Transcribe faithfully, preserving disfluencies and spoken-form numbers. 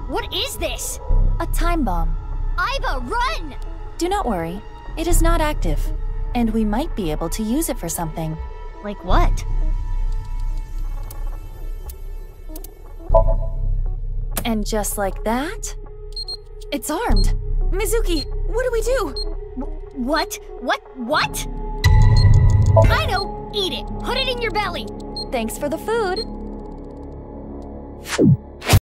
What is this? A time bomb. Aiba, run! Do not worry. It is not active, and we might be able to use it for something. Like what? And just like that, it's armed. Mizuki, what do we do? W what? What? What? I know! Eat it! Put it in your belly! Thanks for the food.